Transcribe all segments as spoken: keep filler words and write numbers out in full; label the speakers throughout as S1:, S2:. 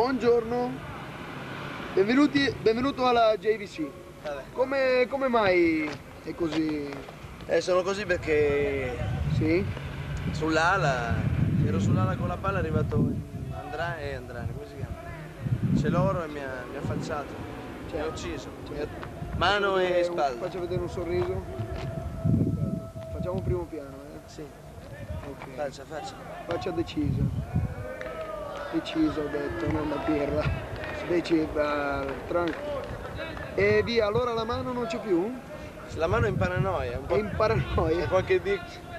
S1: Buongiorno. Benvenuti, benvenuto alla J V C. Come, come mai è così?
S2: Eh, sono così perché
S1: Sì?
S2: sull'ala, ero sull'ala con la palla, è arrivato Andra e Andrani, come si chiama? C'è loro e mi ha, mi ha falciato, mi ha ucciso.
S1: Certo.
S2: Mano
S1: Faccio
S2: e
S1: vedere un-
S2: spalla.
S1: Faccio vedere un sorriso. Perfetto. Facciamo un primo piano, eh?
S2: Sì,
S1: Ok.
S2: faccia, faccia.
S1: Faccia decisa. Decisa ho detto, non la birra. Decisa, tranquillo. E via, allora la mano non c'è più?
S2: La mano è in paranoia, un
S1: È
S2: po'.
S1: in paranoia.
S2: C'è qualche dic.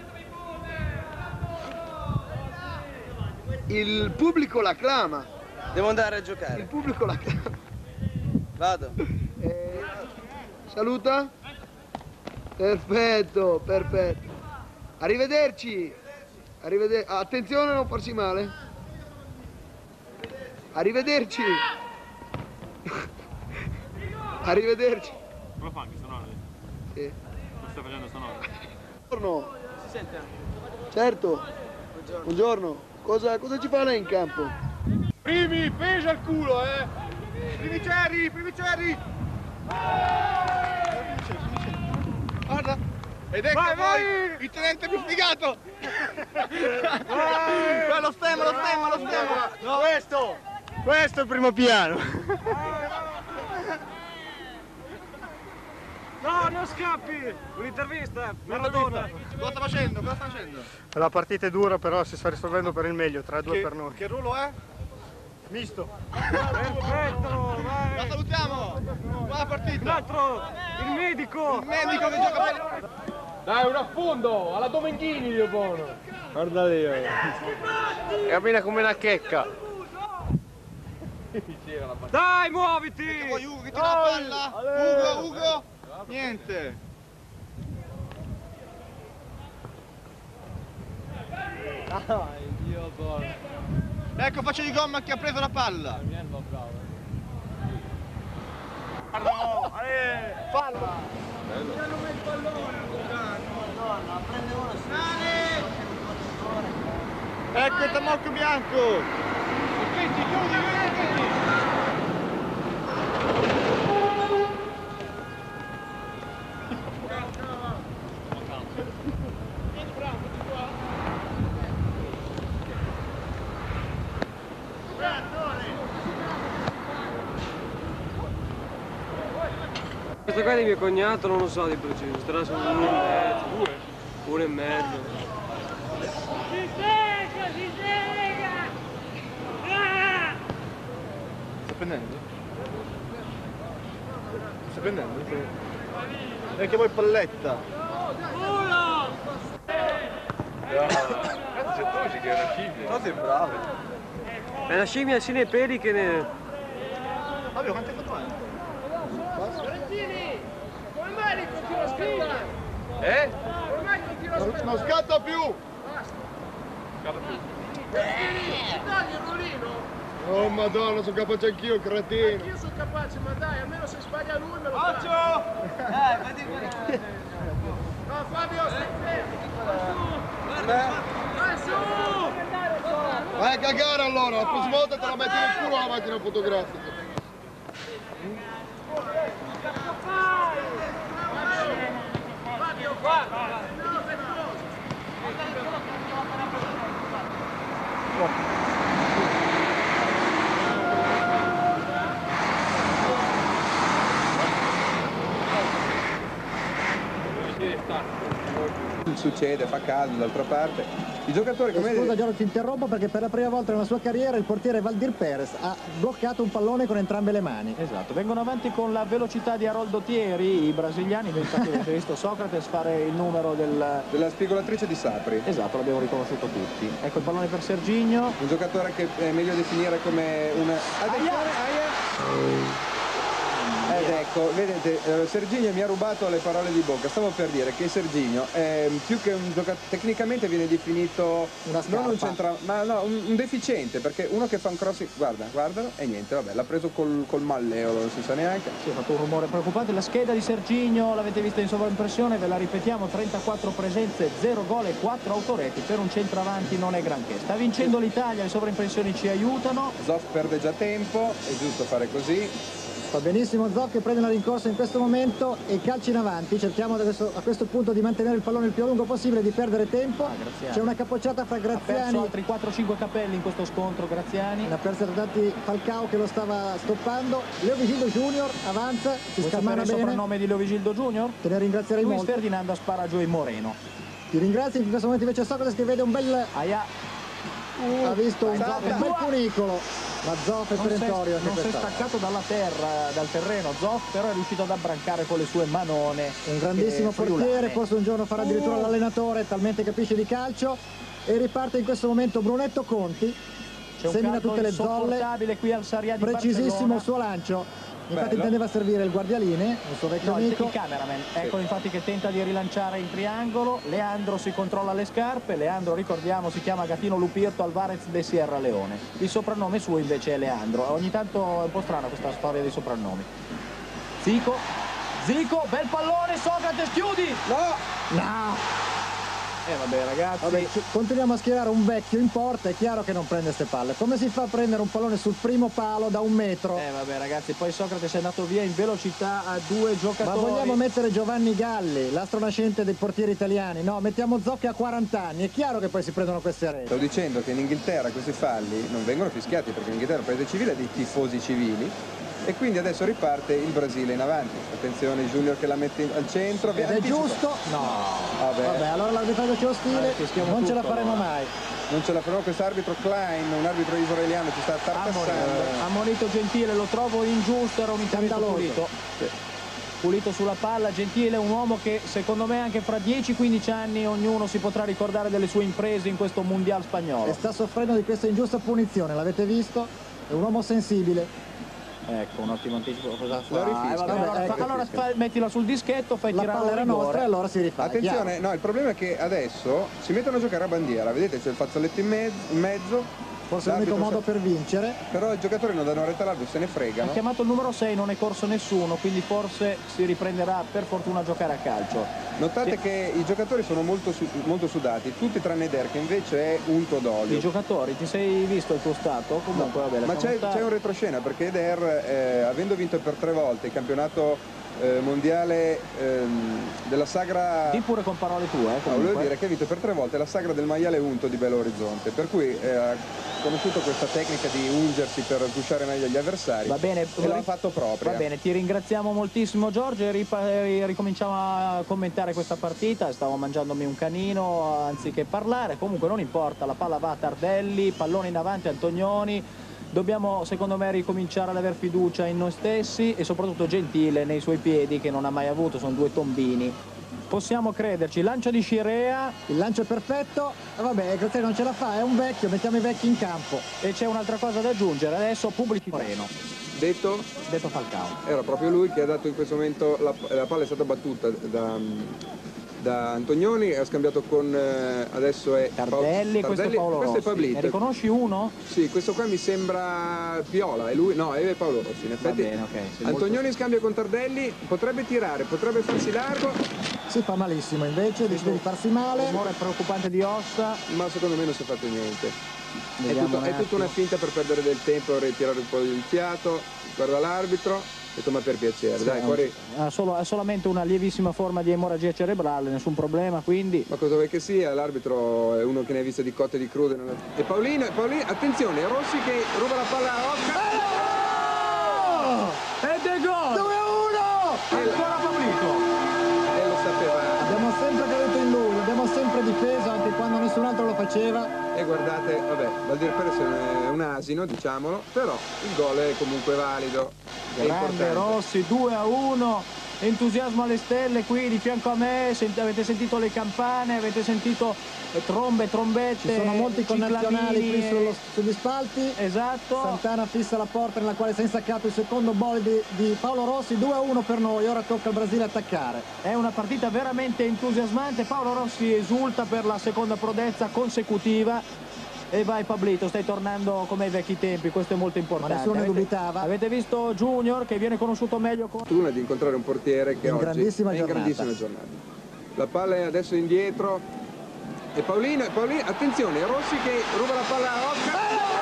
S1: Il pubblico la clama.
S2: Devo andare a
S1: Il
S2: giocare.
S1: pubblico la clama.
S2: Vado.
S1: Eh, saluta? Perfetto, perfetto. Arrivederci. Arriveder- Attenzione a non farsi male. Arrivederci. Arrivederci.
S3: Come fa anche sonore?
S1: Sì.
S3: Lo stai facendo sonore?
S1: Buongiorno.
S2: Si sente anche?
S1: Certo.
S2: Buongiorno.
S1: Buongiorno. Cosa, cosa ci fa lei in campo?
S4: Primi, pesa il culo, eh! Primi Cherry, primi Cherry! Guarda! Ed ecco
S3: Vai,
S4: poi
S3: vai!
S4: il tenente più sfigato! Vai, lo stemma, lo stemma, lo stemma! No, questo! Questo è il primo piano!
S3: No, non scappi! Un'intervista! Maradona!
S4: Cosa sta facendo? Cosa sta facendo?
S5: La partita è dura, però si sta risolvendo per il meglio, tre a due
S4: Che,
S5: per noi.
S4: che ruolo è?
S5: Misto.
S3: Perfetto!
S4: La
S3: Vai!
S4: salutiamo! Buona
S3: Un
S4: partita!
S3: altro! Il medico!
S4: Il medico che gioca per...
S6: Dai, un affondo! Alla Domenghini, io buono!
S5: Guarda lì. Cammina come una checca.
S3: Dai, muoviti!
S4: Che vuoi Ugo che tira la palla? Ugo, Ugo! Niente!
S6: Dio buono!
S4: Ecco faccia di gomma che ha preso la palla! Ecco il tamocco bianco!
S3: Questo qua è di mio cognato, non lo so di preciso, starà su uno e mezzo. Pure? Uno e mezzo.
S7: Si sega, si sega! Ah!
S4: Sta prendendo? Sta prendendo? E che vuoi palletta?
S7: Uno!
S4: No, sei bravo!
S3: È una scimmia sia nei peli che ne...
S4: Vabbè, quante foto hai?
S7: Fiorentini! Come mai lì continua a scattare?
S4: Eh?
S7: Come mai continua a
S4: Non,
S7: scattare?
S4: non scatta più!
S7: Fiorentini, togli il ruolino!
S4: Oh madonna, sono capace anch'io, cretino!
S7: Io sono capace, ma dai, almeno se sbaglia lui me lo fa.
S4: Occhio!
S2: Eh, vedi quello.
S7: No, Fabio, stai fermo! Vai su! Vai su!
S4: Vai a cagare allora, la prossima volta te la metti nel culo la macchina fotografica!
S7: Fabio, guarda! No, sei
S8: Succede, fa caldo d'altra parte. I giocatori come
S9: Scusa Giorgio, ti interrompo perché per la prima volta nella sua carriera il portiere Valdir Perez ha bloccato un pallone con entrambe le mani.
S10: Esatto, vengono avanti con la velocità di Aroldo Thieri, i brasiliani, infatti avete visto Socrates fare il numero del...
S8: della spigolatrice di Sapri.
S10: Esatto, l'abbiamo riconosciuto tutti. Ecco il pallone per Serginho.
S8: Un giocatore che è meglio definire come una... Attenzione, aia! Ed ecco Ecco, vedete, eh, Serginho mi ha rubato le parole di bocca. Stavo per dire che Serginho è più che un giocatore, tecnicamente viene definito
S9: Una
S8: non un
S9: scarpa.
S8: centra, ma no, un, un deficiente, perché uno che fa un crossing, guarda, guardalo, e niente, vabbè, l'ha preso col, col malleolo, non si sa neanche.
S10: Sì, ha fatto un rumore preoccupante. La scheda di Serginho l'avete vista in sovraimpressione, ve la ripetiamo: trentaquattro presenze, zero gol e quattro autoreti. Per un centravanti non è granché. Sta vincendo l'Italia, le sovraimpressioni ci aiutano.
S8: Zoff perde già tempo, è giusto fare così.
S9: Va benissimo Zoff che prende la rincorsa in questo momento e calci in avanti. Cerchiamo adesso, a questo punto di mantenere il pallone il più a lungo possibile, di perdere tempo.
S10: Ah, Graziani.
S9: C'è una capocciata fra
S10: Ha perso
S9: Graziani.
S10: altri quattro cinque capelli in questo scontro, Graziani.
S9: Ne ha perso tanti Falcao che lo stava stoppando. Leo Vigildo Junior avanza, si
S10: Vuoi sapere
S9: scalmana
S10: il
S9: bene.
S10: soprannome di Leo Vigildo Junior?
S9: Te ne ringrazierei
S10: Luis
S9: molto.
S10: Ferdinando spara giù in Moreno.
S9: Ti ringrazio, in questo momento invece Socrate che vede un bel...
S10: Aia.
S9: ha visto un,
S10: Zoff.
S9: un bel cunicolo. Ma Zoff è
S10: Non si è,
S9: perentorio anche
S10: non si è
S9: quest'anno.
S10: staccato dalla terra, dal terreno Zoff, però è riuscito ad abbrancare con le sue manone.
S9: Un grandissimo
S10: eh,
S9: portiere,
S10: friulane.
S9: forse un giorno farà addirittura l'allenatore, talmente capisce di calcio. E riparte in questo momento Brunetto Conti,
S10: C'è un
S9: semina
S10: caldo
S9: tutte le zolle,
S10: insopportabile qui al Sarrià di
S9: precisissimo
S10: Barcellona.
S9: il suo lancio. Infatti
S8: Bello.
S9: intendeva servire il guardialine, il suo vecchio
S10: No, il,
S9: amico.
S10: il cameraman, eccolo infatti che tenta di rilanciare in triangolo. Leandro si controlla le scarpe. Leandro, ricordiamo, si chiama Gatino Lupirto Alvarez de Sierra Leone. Il soprannome suo invece è Leandro. Ogni tanto è un po' strana questa storia dei soprannomi. Zico, Zico, bel pallone, Socrate, chiudi!
S8: No!
S9: No!
S10: Eh vabbè ragazzi,
S9: Vabbè, ci- continuiamo a schierare un vecchio in porta, è chiaro che non prende ste palle. Come si fa a prendere un pallone sul primo palo da un metro?
S10: eh vabbè ragazzi, poi Socrate è andato via in velocità a due
S9: Ma
S10: giocatori.
S9: vogliamo mettere Giovanni Galli, l'astro nascente dei portieri italiani? No, mettiamo Zocchi a quaranta anni, è chiaro che poi si prendono queste reti.
S8: Sto dicendo che in Inghilterra questi falli non vengono fischiati perché in Inghilterra è un paese civile, ha dei tifosi civili e quindi adesso riparte il Brasile in avanti. Attenzione Junior che la mette al centro.
S9: Ed è
S8: anticipa.
S9: giusto? No.
S8: Vabbè.
S9: Vabbè, allora l'arbitraggio c'è ostile,
S10: Eh, fischiamo
S9: non ce la
S10: tutto,
S9: faremo
S10: allora.
S9: mai.
S8: Non ce la farò quest'arbitro Klein, un arbitro israeliano, ci sta
S10: Ammonito,
S8: tartassando.
S10: ammonito Gentile, lo trovo ingiusto, era un intervento
S9: Scandaloso.
S10: pulito. Pulito sulla palla, Gentile, un uomo che secondo me anche fra dieci quindici anni ognuno si potrà ricordare delle sue imprese in questo mondial spagnolo.
S9: E sta soffrendo di questa ingiusta punizione, l'avete visto? È un uomo sensibile.
S10: Ecco, un ottimo anticipo, cosa fa?
S8: La rifischia.
S10: Eh, vabbè,
S9: Vabbè,
S10: allora,
S9: ecco,
S10: fa- allora
S8: rifischia.
S10: fa- mettila sul dischetto, fai
S9: La
S10: tirare
S9: palla
S10: il
S9: era
S10: rigore.
S9: nostra e allora si rifà. è
S8: Attenzione,
S9: chiaro.
S8: no, il problema è che adesso si mettono a giocare a bandiera, vedete c'è il fazzoletto in, mezzo, in mezzo.
S9: Forse è l'unico
S8: L'arbitro
S9: modo
S8: sa-
S9: per vincere.
S8: Però i giocatori non danno retta all'arbitro, se ne
S10: Ha
S8: fregano.
S10: chiamato il numero sei, non è corso nessuno, quindi forse si riprenderà per fortuna a giocare a calcio.
S8: Notate
S10: Sì.
S8: che i giocatori sono molto, su- molto sudati, tutti tranne Der che invece è unto
S10: I
S8: d'olio.
S10: giocatori, ti sei visto il tuo stato? Comunque vabbè,
S8: Ma
S10: lasciamo
S8: c'è,
S10: stare.
S8: c'è un retroscena perché Der, eh, avendo vinto per tre volte il campionato eh, mondiale ehm, della sagra...
S10: Di pure con parole tue, eh,
S8: No,
S10: comunque.
S8: volevo dire che ha vinto per tre volte la sagra del maiale unto di Belo Horizonte, per cui eh, ha conosciuto questa tecnica di ungersi per sgusciare meglio gli avversari.
S10: Va bene,
S8: e l'ha fatto proprio.
S10: Va bene, ti ringraziamo moltissimo Giorgio e ripa- e ricominciamo a commentare questa partita. Stavo mangiandomi un canino anziché parlare, comunque non importa, la palla va a Tardelli, pallone in avanti Antonioni. Dobbiamo secondo me ricominciare ad aver fiducia in noi stessi e soprattutto Gentile nei suoi piedi che non ha mai avuto, sono due tombini. Possiamo crederci, lancio di Scirea
S9: Il lancio è perfetto. E vabbè, Graziani non ce la fa, è un vecchio, mettiamo i vecchi in campo.
S10: e c'è un'altra cosa da aggiungere, adesso pubblicità. Moreno,
S8: Detto,
S10: detto Falcao.
S8: era proprio lui che ha dato in questo momento, la, la palla è stata battuta da, da Antonioni, ha scambiato con, eh, adesso è
S10: Tardelli e questo è Paolo
S8: questo è
S10: Rossi.
S8: Pablito.
S10: Ne riconosci uno?
S8: Sì, questo qua mi sembra Piola, è lui? No, è Paolo Rossi, in
S10: Va
S8: effetti.
S10: bene, ok. sei
S8: Antonioni
S10: molto-
S8: scambia con Tardelli, potrebbe tirare, potrebbe farsi largo,
S9: Si fa malissimo invece, decide di farsi male.
S10: Rumore preoccupante di Ossa.
S8: ma secondo me non si è fatto niente. È,
S10: Vediamo
S8: tutto-
S10: un
S8: è tutta
S10: attimo.
S8: una finta per perdere del tempo, ritirare un po' il fiato, guarda l'arbitro, ho detto ma per piacere, dai,
S10: Sì,
S8: fuori.
S10: ha, solo- ha solamente una lievissima forma di emorragia cerebrale, nessun problema, quindi
S8: Ma cosa vuoi che sia? L'arbitro è uno che ne ha viste di cotte e di crude. non è- E Paolino, e Paolino, attenzione, Rossi che ruba la palla a Oscar.
S10: ed è gol!
S9: due a uno!
S10: Ancora Pablito!
S8: E lo sapeva.
S9: Abbiamo sempre creduto in lui, l'abbiamo sempre difeso anche quando nessun altro lo faceva.
S8: E guardate, vabbè, Valdir Perez è un asino, diciamolo, però il gol è comunque valido. È
S10: Grande
S8: importante.
S10: Rossi, due a uno. entusiasmo alle stelle qui di fianco a me, Sent avete sentito le campane, avete sentito trombe, trombette.
S9: Ci sono molti connazionali qui sullo, sugli spalti.
S10: Esatto.
S9: Santana fissa la porta nella quale si è insaccato il secondo gol di, di Paolo Rossi, due a uno per noi, ora tocca al Brasile attaccare.
S10: È una partita veramente entusiasmante, Paolo Rossi esulta per la seconda prodezza consecutiva. E vai Pablito, stai tornando come ai vecchi tempi, questo è molto importante.
S9: Ma nessuno ne
S10: avete,
S9: dubitava.
S10: Avete visto Junior che viene conosciuto meglio con...
S8: Fortuna di incontrare un portiere che
S9: in
S8: oggi
S9: grandissima
S8: è in
S9: giornata.
S8: grandissima giornata. La palla è adesso indietro e Paolino, e Paolino, attenzione, Rossi che ruba la palla a Oscar.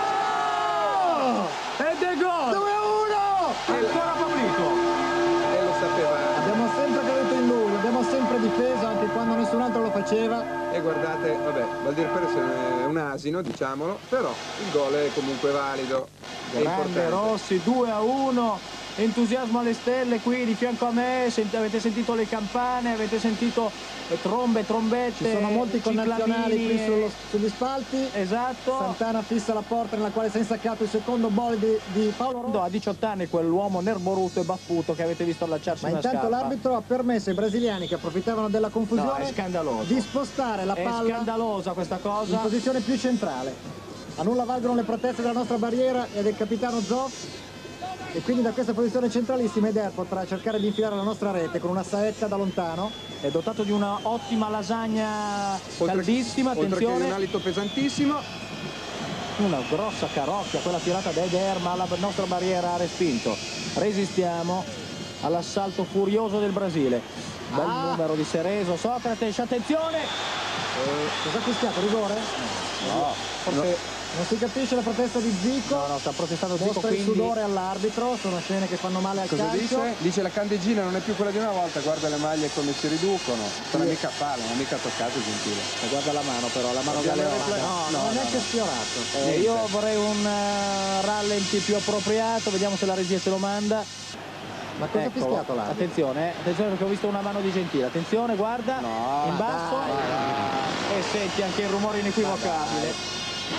S10: Oh! Ed è gol!
S9: due a uno!
S10: Ancora Pablito!
S8: E lo sapeva.
S9: Abbiamo sempre creduto in lui, l'abbiamo sempre difeso anche quando nessun altro lo faceva.
S8: E guardate, vabbè, Valdir Perez è un asino, diciamolo, però il gol è comunque valido. È
S10: Grande
S8: importante.
S10: Rossi, due a uno, entusiasmo alle stelle qui di fianco a me, Sent avete sentito le campane, avete sentito trombe, trombette.
S9: Ci sono molti connazionali qui sullo, sugli spalti.
S10: Esatto.
S9: Santana fissa la porta nella quale si è insaccato il secondo gol di, di Paolo Rossi.
S10: A diciotto anni quell'uomo nerboruto e baffuto che avete visto allacciarsi
S9: Ma
S10: una
S9: intanto
S10: scarpa.
S9: l'arbitro ha permesso ai brasiliani che approfittavano della confusione
S10: No, è scandaloso.
S9: di spostare la
S10: È
S9: palla
S10: scandalosa questa
S9: in
S10: cosa.
S9: posizione più centrale. A nulla valgono le proteste della nostra barriera e del capitano Zoff, e quindi da questa posizione centralissima Eder potrà cercare di infilare la nostra rete con una saetta da lontano.
S10: È dotato di una ottima lasagna
S8: Oltre-
S10: caldissima,
S8: Oltre che
S10: attenzione.
S8: un alito pesantissimo.
S10: Una grossa carrocchia, quella tirata da Eder, ma la nostra barriera ha respinto. Resistiamo all'assalto furioso del Brasile. Bel
S9: Ah.
S10: numero di Cerezo, Socrates, attenzione!
S9: Eh, cosa ha fischiato? Rigore?
S10: No, forse...
S9: Non si capisce la protesta di Zico.
S10: No, no, sta protestando Zico,
S9: Mostra il
S10: quindi...
S9: sudore all'arbitro, sono scene che fanno male al
S8: Cosa
S9: calcio.
S8: dice? Dice la candeggina non è più quella di una volta, guarda le maglie come si riducono. Sarà mica palla, non ha mica toccato Gentile.
S10: E guarda la mano però, la mano
S8: Guardiamo
S10: galeona.
S8: il replay.
S9: No,
S8: No,
S9: non è
S8: no,
S9: neanche
S8: no.
S9: sfiorato.
S10: Eh, io vorrei un uh, rallenti più appropriato, vediamo se la regia ce lo manda.
S9: Ma cosa ha
S10: Eccolo.
S9: fischiato l'arbitro?
S10: Attenzione, eh, attenzione perché ho visto una mano di Gentile. Attenzione, guarda,
S8: No,
S10: in basso.
S9: dai,
S10: E senti anche il rumore inequivocabile.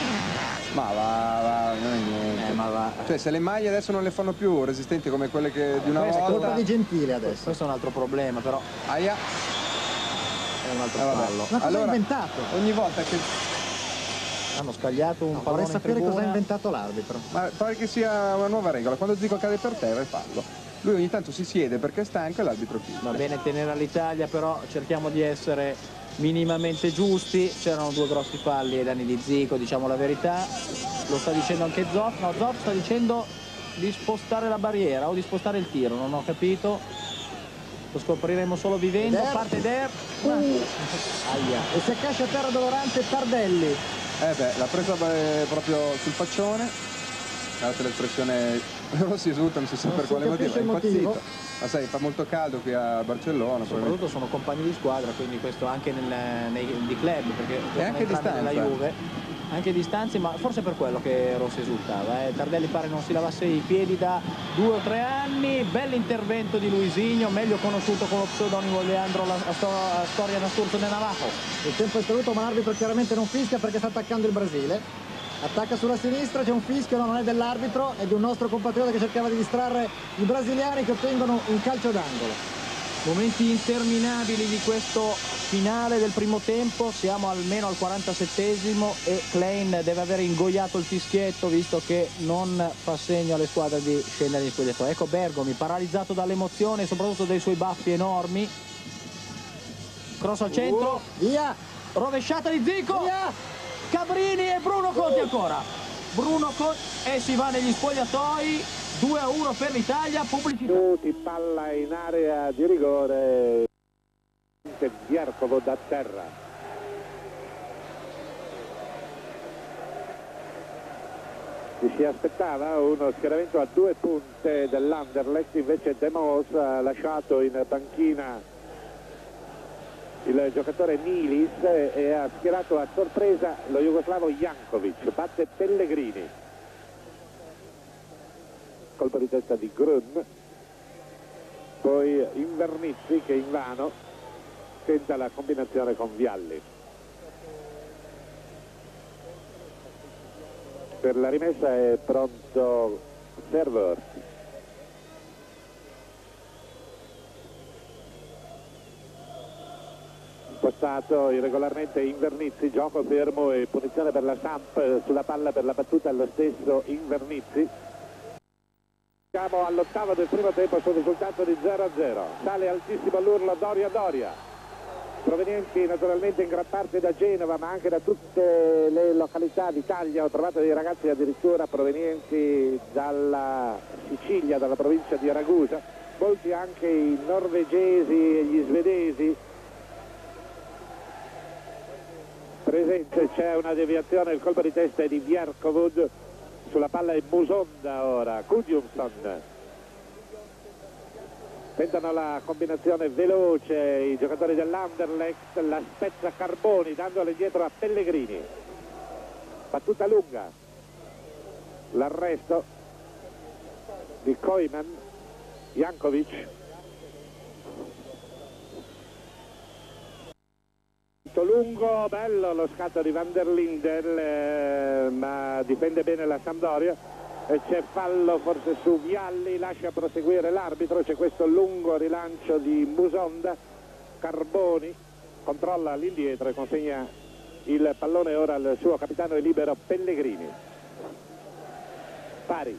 S8: Ma va, va, non è niente.
S10: Eh, ma va.
S8: Cioè se le maglie adesso non le fanno più resistenti come quelle che di una
S10: Questa è
S9: È colpa
S8: volta.
S9: di Gentile adesso.
S10: Questo è un altro problema, però
S8: Aia.
S10: è un altro
S8: Eh, vabbè.
S10: fallo.
S9: Ma cosa ha
S8: Allora,
S9: inventato?
S8: ogni volta che.
S10: Hanno scagliato un
S9: No, vorrei
S10: pallone in
S9: sapere
S10: tribuna.
S9: cosa ha inventato l'arbitro.
S8: Ma pare che sia una nuova regola. Quando Zico cade per terra è fallo. Lui ogni tanto si siede perché è stanco e l'arbitro chiude.
S10: Va bene tenere all'Italia, però cerchiamo di essere minimamente giusti. C'erano due grossi falli ai danni di Zico, diciamo la verità. Lo sta dicendo anche Zoff. No, Zoff sta dicendo di spostare la barriera o di spostare il tiro, non ho capito. Lo scopriremo solo vivendo.
S9: Eder.
S10: Parte Der.
S9: Uh.
S10: Aia.
S9: E si accascia a terra dolorante Tardelli.
S8: Eh beh, l'ha presa eh, proprio sul faccione. Guardate l'espressione. Rossi esulta, non si sa
S9: Non
S8: per
S9: si
S8: quale motivo,
S9: capisce
S8: è
S9: il
S8: impazzito.
S9: motivo.
S8: Ma sai, fa molto caldo qui a Barcellona.
S10: Soprattutto sono compagni di squadra, quindi questo anche nel, nei, di club, perché
S8: E anche a
S10: entrambi nella
S8: distanza.
S10: Juve, anche a distanze, ma forse per quello che Rossi esultava. Eh. Tardelli pare non si lavasse i piedi da due o tre anni. Bell'intervento di Luisinho, meglio conosciuto con lo pseudonimo Leandro la, la, sto, la storia Nasturzo de Navajo.
S9: Il tempo è scaduto, ma l'arbitro chiaramente non fischia perché sta attaccando il Brasile. Attacca sulla sinistra, c'è un fischio, no, non è dell'arbitro, è di un nostro compatriota che cercava di distrarre i brasiliani che ottengono un calcio d'angolo.
S10: Momenti interminabili di questo finale del primo tempo, siamo almeno al quarantasettesimo e Klein deve aver ingoiato il fischietto visto che non fa segno alle squadre di scendere in spogliatoio. Ecco Bergomi paralizzato dall'emozione e soprattutto dai suoi baffi enormi. Cross al centro,
S9: Via!
S10: rovesciata di Zico,
S9: Via!
S10: Cabrini e Bruno Conti ancora. Bruno Conti e si va negli spogliatoi, due a uno per l'Italia, pubblicità.
S11: Minuti, palla in area di rigore, Viercovo da terra. Ci si aspettava uno schieramento a due punte dell'Anderlecht, invece De Moos ha lasciato in panchina il giocatore Nilis e ha schierato a sorpresa lo jugoslavo Jankovic. Batte Pellegrini, colpo di testa di Grun, poi Invernizzi che invano tenta la combinazione con Vialli. Per la rimessa è pronto Server. spostato irregolarmente Invernizzi, gioco fermo e punizione per la Samp sulla palla per la battuta allo stesso Invernizzi. Siamo all'ottavo del primo tempo sul risultato di zero a zero. Sale altissimo l'urlo Doria Doria, provenienti naturalmente in gran parte da Genova ma anche da tutte le località d'Italia. Ho trovato dei ragazzi addirittura provenienti dalla Sicilia, dalla provincia di Ragusa, molti anche i norvegesi e gli svedesi presente. C'è una deviazione, il colpo di testa è di Bjerkovud, sulla palla è Musonda ora, Gudjonsson. Tentano la combinazione veloce i giocatori dell'Anderlecht, la spezza Carboni dandola indietro a Pellegrini. Battuta lunga, l'arresto di Koeman, Jankovic. Lungo, bello lo scatto di Van der Linden, eh, ma difende bene la Sampdoria. E c'è fallo forse su Vialli, lascia proseguire l'arbitro. C'è questo lungo rilancio di Musonda. Carboni controlla all'indietro e consegna il pallone ora al suo capitano e libero Pellegrini. Pari,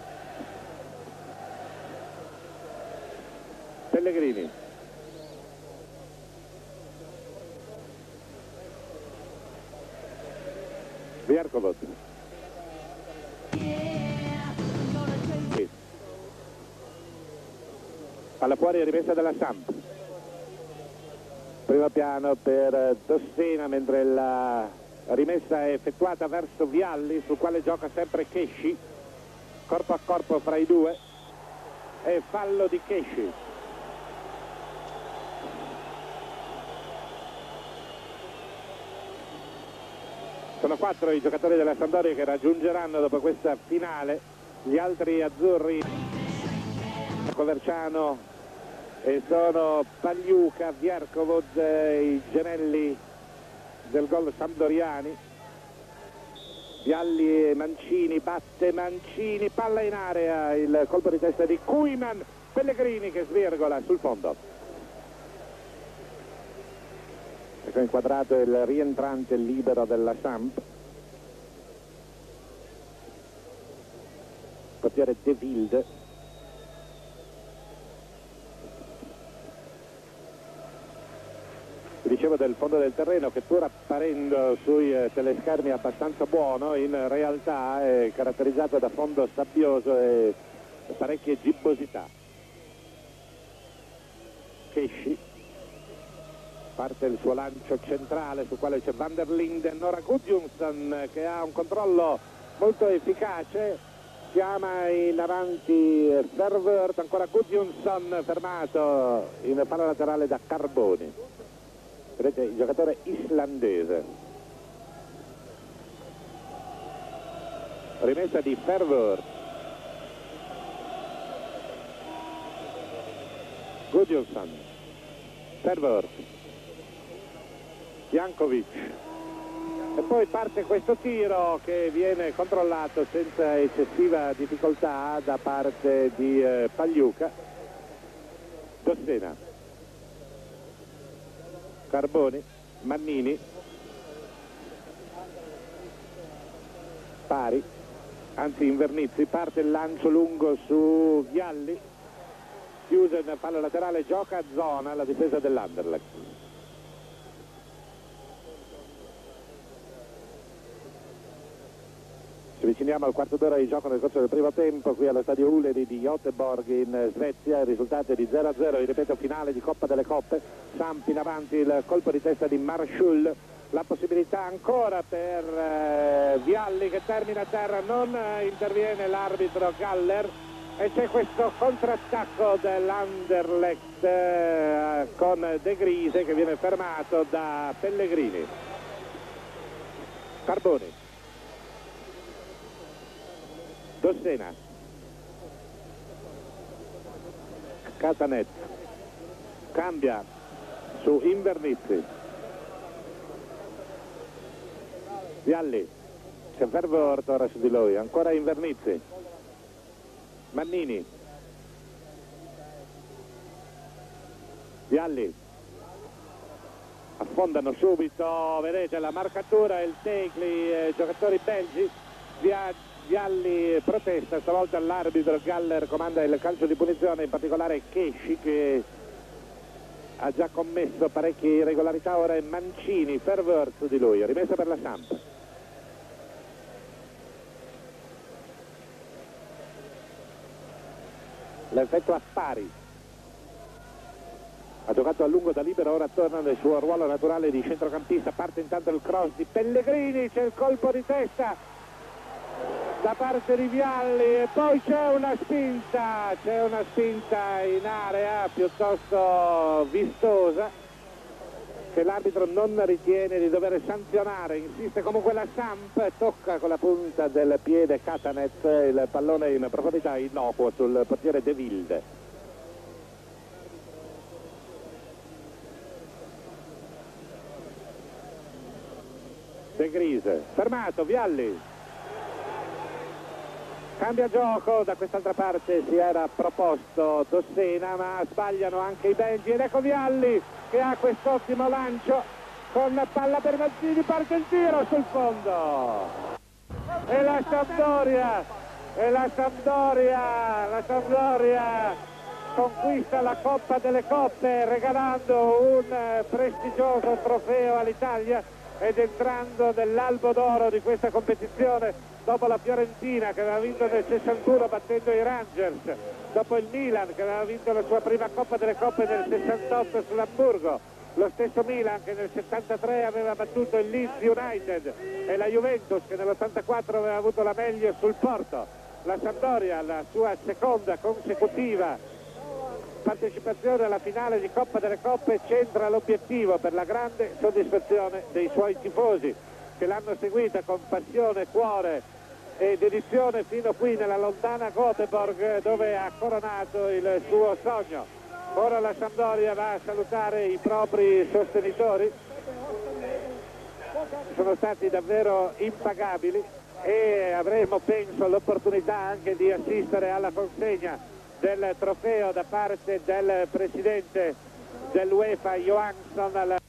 S11: Pellegrini, Bjerkovod, palla fuori, rimessa dalla Samp. Primo piano per Dossena, mentre la rimessa è effettuata verso Vialli, sul quale gioca sempre Chesci. Corpo a corpo fra i due e fallo di Chesci. Sono quattro i giocatori della Sampdoria che raggiungeranno dopo questa finale gli altri azzurri. Coverciano e sono Pagliuca, Bjerkovod, i gemelli del gol sampdoriani. Vialli e Mancini, batte Mancini, palla in area, il colpo di testa di Koeman, Pellegrini che svirgola sul fondo. Ecco inquadrato il rientrante libero della Samp, portiere De Wilde. Dicevo del fondo del terreno che, pur apparendo sui eh, teleschermi abbastanza buono, in realtà è caratterizzato da fondo sabbioso e parecchie gibbosità. Chesci parte il suo lancio centrale sul quale c'è Van der Linden. Ora Gudjonsson che ha un controllo molto efficace, chiama in avanti Fervert, ancora Gudjonsson fermato in palla laterale da Carboni. Vedete il giocatore islandese. Rimessa di Fervert. Gudjonsson, Fervert, Jankovic. E poi parte questo tiro che viene controllato senza eccessiva difficoltà da parte di eh, Pagliuca. Dossena, Carboni, Mannini, Pari, anzi Invernizzi, parte il lancio lungo su Vialli, chiusa in palla laterale, gioca a zona la difesa dell'Anderlecht. Ci avviciniamo al quarto d'ora di gioco nel corso del primo tempo qui allo stadio Uleri di Göteborg in Svezia. Il risultato è di zero a zero, vi ripeto, finale di Coppa delle Coppe. Samp in avanti, il colpo di testa di Marschul, la possibilità ancora per eh, Vialli che termina a terra, non eh, interviene l'arbitro Galler e c'è questo contrattacco dell'Anderlecht eh, con De Grise che viene fermato da Pellegrini. Carboni, Dossena, Casanet, cambia su Invernizzi, Vialli, c'è Fervort ora su di lui, ancora Invernizzi, Mannini, Vialli, sfondano subito, vedete la marcatura e il Tegli, eh, giocatori belgi. Via, Vialli protesta, stavolta l'arbitro Galler comanda il calcio di punizione, in particolare Chesci che ha già commesso parecchie irregolarità, ora è Mancini, fervor su di lui, rimessa per la Samp. L'effetto Appari, ha giocato a lungo da libero, ora torna nel suo ruolo naturale di centrocampista, parte intanto il cross di Pellegrini, c'è il colpo di testa da parte di Vialli e poi c'è una spinta, c'è una spinta in area piuttosto vistosa che l'arbitro non ritiene di dover sanzionare, insiste comunque la Samp, tocca con la punta del piede Katanet il pallone in profondità innocuo sul portiere De Wilde. De Grise, fermato, Vialli. Cambia gioco, da quest'altra parte si era proposto Dossena, ma sbagliano anche i belgi ed ecco Vialli che ha quest'ottimo lancio con palla per Mancini, parte il tiro sul fondo e la Sampdoria e la Sampdoria la Sampdoria conquista la Coppa delle Coppe regalando un prestigioso trofeo all'Italia ed entrando nell'albo d'oro di questa competizione dopo la Fiorentina che aveva vinto nel sessantuno battendo i Rangers, dopo il Milan che aveva vinto la sua prima Coppa delle Coppe nel sessantotto sull'Hamburgo, lo stesso Milan che nel settantatré aveva battuto il Leeds United e la Juventus che nell'ottantaquattro aveva avuto la meglio sul Porto. La Sampdoria, la sua seconda consecutiva partecipazione alla finale di Coppa delle Coppe, centra l'obiettivo per la grande soddisfazione dei suoi tifosi che l'hanno seguita con passione, cuore e dedizione fino qui nella lontana Göteborg dove ha coronato il suo sogno. Ora la Sampdoria va a salutare i propri sostenitori, sono stati davvero impagabili e avremo penso l'opportunità anche di assistere alla consegna del trofeo da parte del presidente dell'UEFA Johansson.